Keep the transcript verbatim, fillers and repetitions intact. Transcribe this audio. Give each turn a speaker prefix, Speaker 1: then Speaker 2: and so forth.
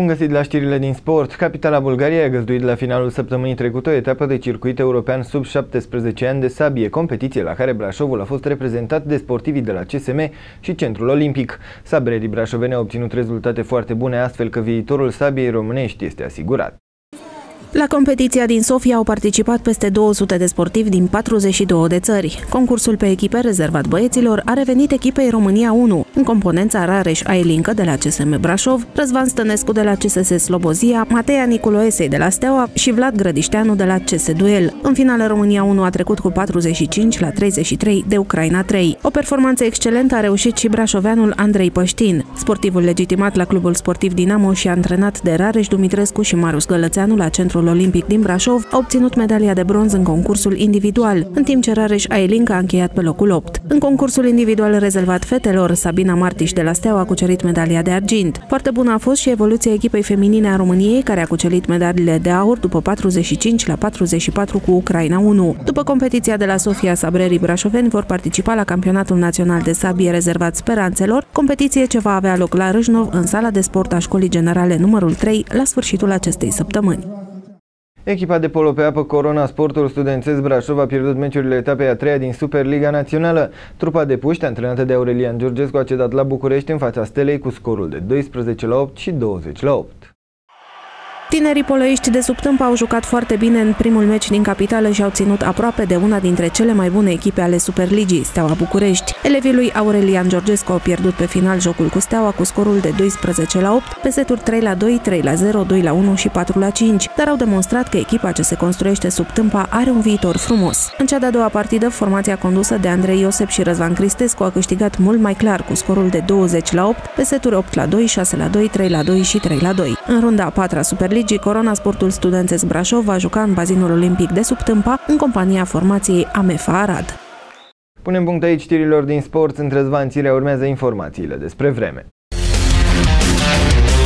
Speaker 1: găsit la știrile din sport. Capitala Bulgariei a găzduit la finalul săptămânii trecute o etapă de circuit european sub șaptesprezece ani de sabie, competiție la care Brașovul a fost reprezentat de sportivii de la C S M și Centrul Olimpic. Sabrerii brașoveni au obținut rezultate foarte bune, astfel că viitorul sabiei românești este asigurat.
Speaker 2: La competiția din Sofia au participat peste două sute de sportivi din patruzeci și două de țări. Concursul pe echipe rezervat băieților a revenit echipei România unu, în componența Rareș Ailincă de la C S M Brașov, Răzvan Stănescu de la C S S Slobozia, Mateea Niculoesei de la Steaua și Vlad Grădișteanu de la C S Duel. În finală, România unu a trecut cu patruzeci și cinci la treizeci și trei de Ucraina trei. O performanță excelentă a reușit și brașoveanul Andrei Păștin. Sportivul legitimat la clubul sportiv Dinamo și antrenat de Rareș Dumitrescu și Marius Gălățeanu la Centrul Olimpic din Brașov a obținut medalia de bronz în concursul individual, în timp ce Rareș Ailincă a încheiat pe locul opt. În concursul individual rezervat fetelor, Sabina Martiș de la Steaua a cucerit medalia de argint. Foarte bună a fost și evoluția echipei feminine a României, care a cucerit medaliile de aur după patruzeci și cinci la patruzeci și patru cu Ucraina unu. După competiția de la Sofia, sabrerii brașoveni vor participa la campionatul național de sabie rezervat speranțelor, competiție ce va avea loc la Râșnov, în sala de sport a Școlii Generale numărul trei, la sfârșitul acestei săptămâni.
Speaker 1: Echipa de polo pe apă Corona Sportul Studențesc Brașov a pierdut meciurile etapei a treia din Superliga Națională. Trupa de puști, antrenată de Aurelian Georgescu, a cedat la București în fața Stelei cu scorul de doisprezece la opt și douăzeci la opt.
Speaker 2: Tinerii poloiești de sub Tâmpa au jucat foarte bine în primul meci din capitală și au ținut aproape de una dintre cele mai bune echipe ale Superligii, Steaua București. Elevii lui Aurelian Georgescu au pierdut pe final jocul cu Steaua cu scorul de doisprezece la opt, pe seturi trei la doi, trei la zero, doi la unu și patru la cinci, dar au demonstrat că echipa ce se construiește sub Tâmpa are un viitor frumos. În cea de-a doua partidă, formația condusă de Andrei Iosep și Răzvan Cristescu a câștigat mult mai clar cu scorul de douăzeci la opt, pe seturi opt la doi, șase la doi, trei la doi și trei la doi. În runda a patra Superligii, Corona Sportul Studențesc Brașov va juca în bazinul olimpic de sub Tâmpa, în compania formației Amefa Arad.
Speaker 1: Punem punct aici știrilor din sport. Între Răzvan Țirea urmează informațiile despre vreme.